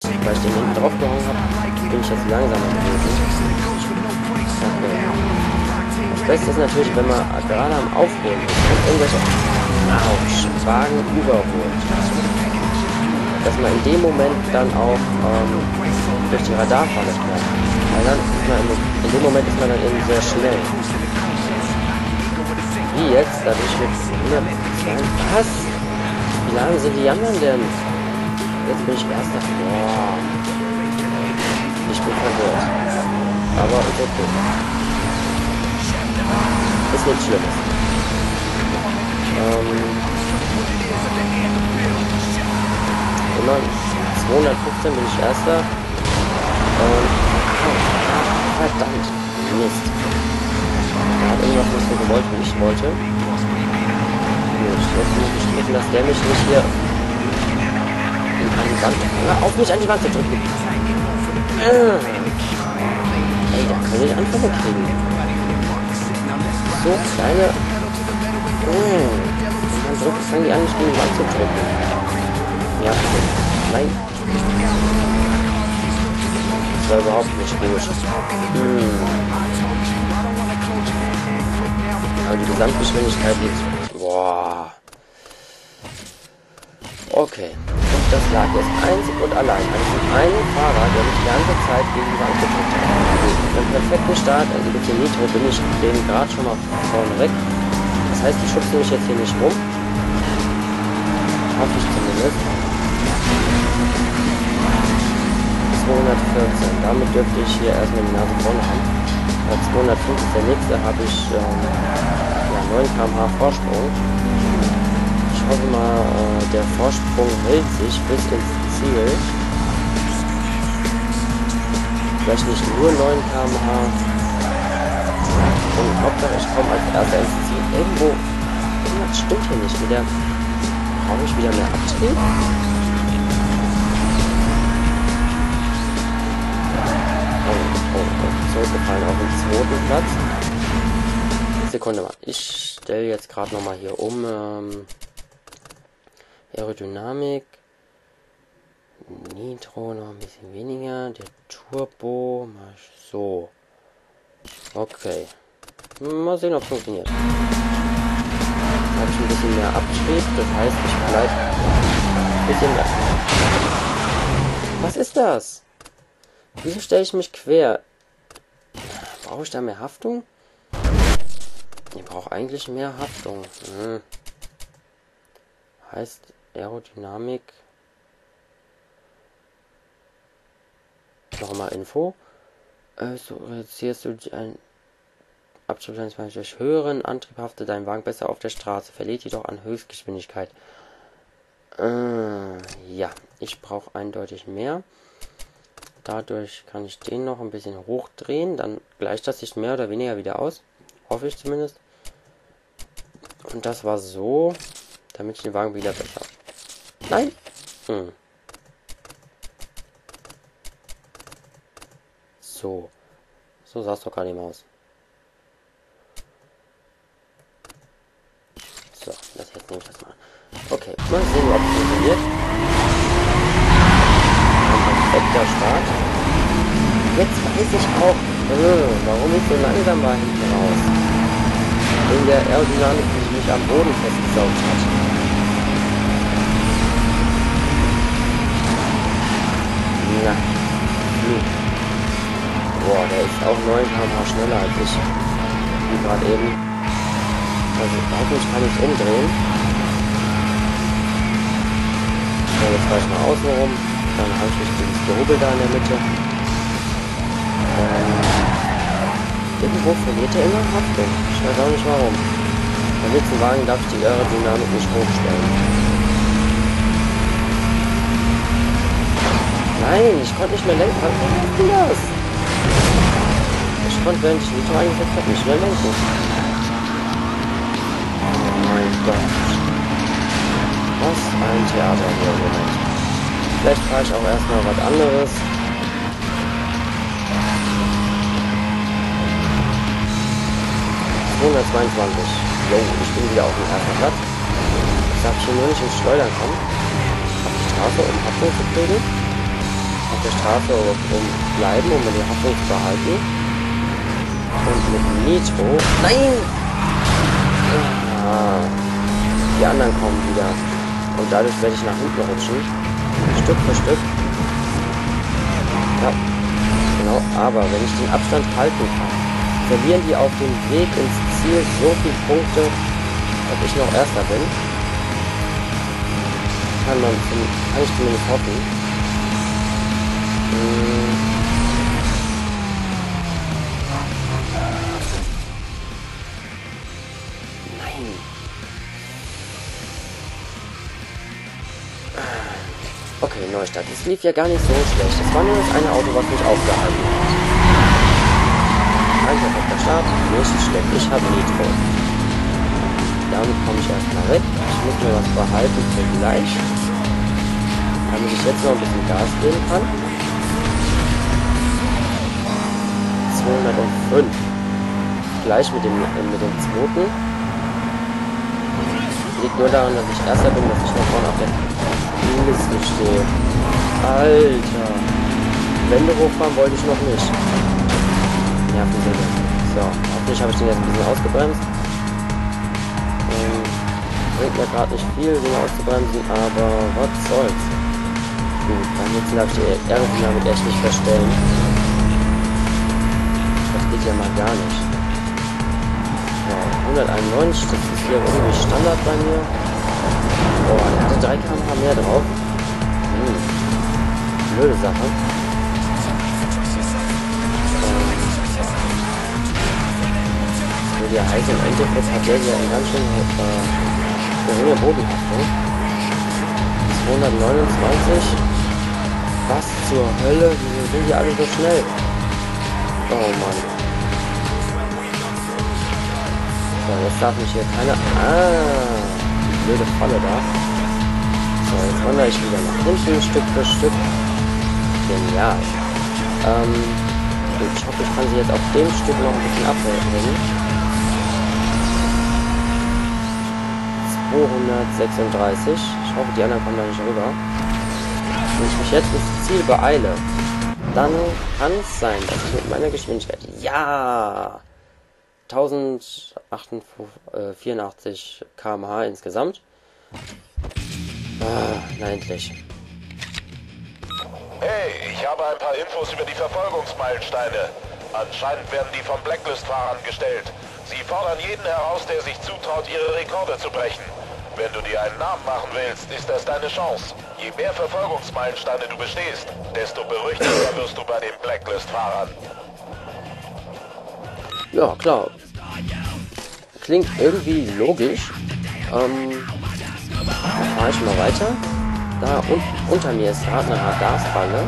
Weil ich den hinten drauf gehauen habe, bin ich jetzt langsamer gewesen. Okay. Das Beste ist natürlich, wenn man gerade am Aufholen ist und irgendwelche Wagen überholt, dass man in dem Moment dann auch durch die Radarfalle fährt. Weil dann ist man in dem Moment ist man dann eben sehr schnell. Wie jetzt, dadurch mit 100. Was? Wie lange sind die anderen denn? Jetzt bin ich erster. Boah. Ich bin verwirrt. Aber ist okay. Ist nichts Schlimmes. Immer 215 bin ich erster. Verdammt. Mist. Er hat irgendwas nicht so gewollt, wie ich wollte. Gut, jetzt muss ich drücken, dass der mich nicht hier an die Wand... Hör auf, mich an die Wand zu drücken. Ey, da kann ich Anfälle kriegen. So kleine... Und dann fangen die an, nicht gegen die Wand zu drücken. Ja, nein. Das war überhaupt nicht gut. Aber die Gesamtgeschwindigkeit liegt... Boah. Okay. Und das lag jetzt einzig und allein an diesem einen Fahrer, der mich die ganze Zeit gegen die Wand gedrückt hat. Mit einem perfekten Start, also mit dem Nitro, bin ich den gerade schon mal vorne weg. Das heißt, die schubsen mich jetzt hier nicht rum. Hoffe ich zumindest. 214. Damit dürfte ich hier erstmal die Nase vorne haben. Bei 205 ist der nächste, habe ich 9 km/h Vorsprung. Ich hoffe mal, der Vorsprung hält sich bis ins Ziel. Vielleicht nicht nur 9 km/h. Und Hauptsache ich komme als erster ins Ziel. Irgendwo, irgendwas stimmt hier nicht. Brauche ich wieder mehr Abtrieb? Zurückgefallen auf den zweiten Platz. Sekunde mal. Ich stelle jetzt gerade noch mal hier um. Aerodynamik. Nitro noch ein bisschen weniger. Der Turbo. Mal so. Okay. Mal sehen, ob es funktioniert. Habe ich ein bisschen mehr Abtrieb. Das heißt, ich bleibe ein bisschen mehr. Was ist das? Wieso stelle ich mich quer? Brauche ich da mehr Haftung? Ich brauche eigentlich mehr Haftung. Heißt Aerodynamik. Nochmal Info. So reduzierst du ein Abtrieb durch höheren Antrieb haftet dein Wagen besser auf der Straße. Verliert jedoch an Höchstgeschwindigkeit. Ja, ich brauche eindeutig mehr. Dadurch kann ich den noch ein bisschen hochdrehen. Dann gleicht das sich mehr oder weniger wieder aus. Hoffe ich zumindest. Und das war so, damit ich den Wagen wieder besser. Nein! So. So sah es doch gerade eben aus. So, jetzt nehme ich das mal. Okay, mal sehen, ob es funktioniert. Perfekter Start. Jetzt weiß ich auch, warum ich so langsam war hinten raus. Wegen der Aerodynamik, die mich am Boden festgesaugt hat. Na, boah, der ist auch 9 km/h schneller als ich. Wie gerade eben. Also hoffentlich kann ich umdrehen. So, jetzt fahre ich mal außen rum. Dann habe ich dieses Gehobel da in der Mitte. Irgendwo verliert er immer Haftung. Ich weiß auch nicht warum. Beim letzten Wagen darf ich die Aerodynamik nicht hochstellen. Nein, ich konnte nicht mehr lenken. Was ist denn das? Ich konnte, während ich Nitro eingesetzt habe, nicht mehr lenken. Oh mein Gott. Was ein Theater hier im Moment. Vielleicht fahre ich auch erstmal was anderes. Jo, ich bin wieder auf dem ersten Platz. Ich darf hier nur nicht ins Schleudern kommen. Auf die Straße, um Haftung zu kriegen. der Straße bleiben, um die Haftung zu behalten. Und mit Nitro... Nein! Ah, die anderen kommen wieder. Und dadurch werde ich nach hinten rutschen. Stück für Stück. Ja, genau. Aber wenn ich den Abstand halten kann, verlieren die auf dem Weg ins Ziel so viele Punkte, dass ich noch Erster bin. Kann ich zumindest hoffen. Nein. Okay, Neustart. Es lief ja gar nicht so schlecht. Es war nur das eine Auto, was mich aufgehalten hat. Ein perfekter Start, nicht schlecht. Ich habe Nitro. Damit komme ich erstmal weg. Ich muss mir was behalten für gleich. Damit ich jetzt noch ein bisschen Gas geben kann. 205. Gleich mit dem zweiten. Liegt nur daran, dass ich Erster bin, dass ich noch vorne auf der Liste stehe. Alter. Wände hochfahren wollte ich noch nicht. Nervensäge. So, hoffentlich habe ich den jetzt ein bisschen ausgebremst. Bringt mir gerade nicht viel, den auszubremsen, aber was soll's. Gut, beim nächsten darf ich die Aerodynamik echt nicht verstellen. Das geht ja mal gar nicht. So, 191, das ist hier irgendwie Standard bei mir. Oh, er hatte 3 km/h mehr drauf. Blöde Sache. Ja, heißt im Endeffekt hat der hier eine ganz schön geringe Bodenhaftung. 229. Was zur Hölle? Wieso sind die alle so schnell? Oh Mann. So, jetzt darf mich hier keiner... die blöde Falle da. So, jetzt wandere ich wieder nach hinten, Stück für Stück. Genial. Gut, ich hoffe, ich kann sie jetzt auf dem Stück noch ein bisschen abhängen. 236. Ich hoffe, die anderen kommen da nicht rüber. Wenn ich mich jetzt ins Ziel beeile, dann kann es sein, dass ich mit meiner Geschwindigkeit... Ja! 1084 km/h insgesamt. Na endlich. Hey, ich habe ein paar Infos über die Verfolgungsmeilensteine. Anscheinend werden die von Blacklist-Fahrern gestellt. Sie fordern jeden heraus, der sich zutraut, ihre Rekorde zu brechen. Wenn du dir einen Namen machen willst, ist das deine Chance. Je mehr Verfolgungsmeilensteine du bestehst, desto berüchtigter wirst du bei den Blacklist-Fahrern. Ja, klar. Klingt irgendwie logisch. Dann fahre ich mal weiter. Da unter mir ist gerade eine Radarfalle.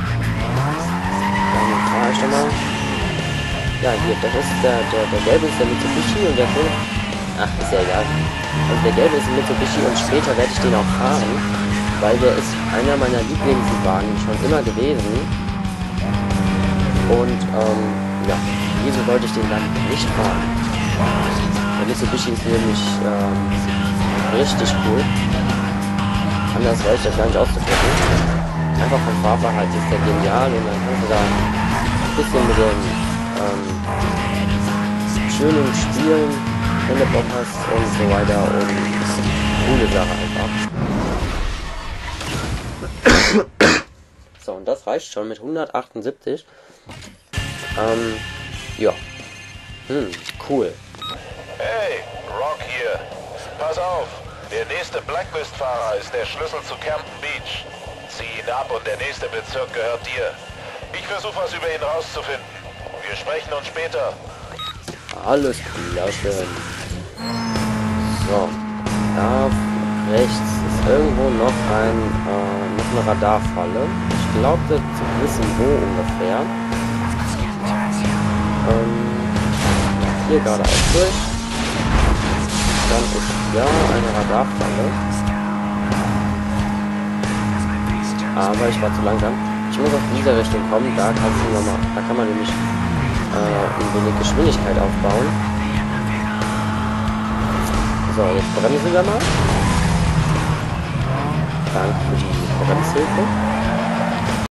Dann fahre ich schon mal. Ja, hier, das ist der gelbe ist der Mitsubishi und der grüne... Ach, ist ja egal. Also der gelbe ist ein Mitsubishi und später werde ich den auch fahren, weil der ist einer meiner Lieblingswagen schon immer gewesen. Und, ja, wieso sollte ich den dann nicht fahren? Der Mitsubishi ist nämlich, richtig cool. Anders weiß ich das gar nicht auszudrücken. Einfach vom Fahrverhalten ist der genial und dann kannst du da ein bisschen mit dem schönen Spielen, wenn du Bock hast und so weiter und coole Sache einfach. So, und das reicht schon mit 178. Ja. Cool. Hey, Rock hier. Pass auf, der nächste Blacklist-Fahrer ist der Schlüssel zu Camden Beach. Zieh ihn ab und der nächste Bezirk gehört dir. Ich versuche was über ihn rauszufinden. Wir sprechen uns später. Alles klar, schön. So, da rechts ist irgendwo noch eine Radarfalle. Ich glaube zu wissen, wo ungefähr. Hier geradeaus durch. Dann ist ja eine Radarfalle. Aber ich war zu langsam. Ich muss auf diese Richtung kommen. Da kann man nämlich ein wenig Geschwindigkeit aufbauen. So, jetzt bremsen wir mal. Danke für die Bremshilfe.